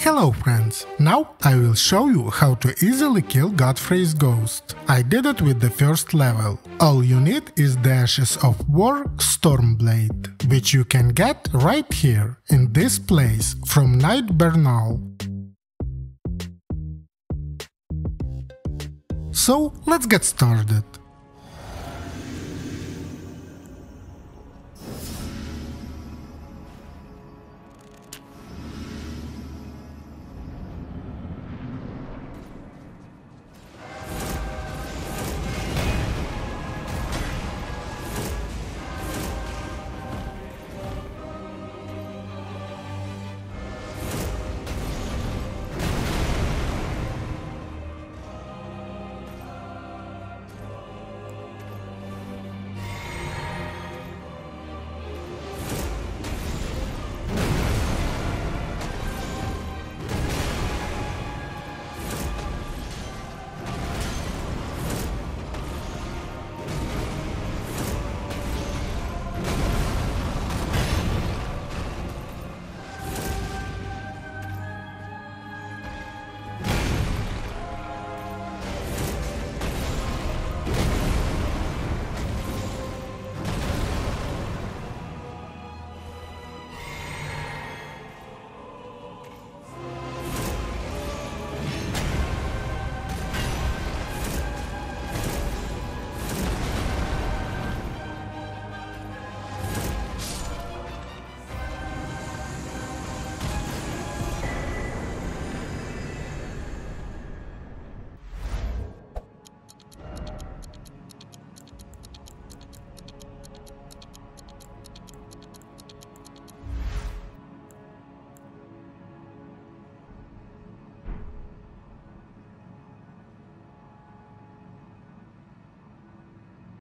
Hello friends, now I will show you how to easily kill Godfrey's ghost. I did it with the first level. All you need is the Ashes of War Stormblade, which you can get right here, in this place, from Knight Bernal. So let's get started.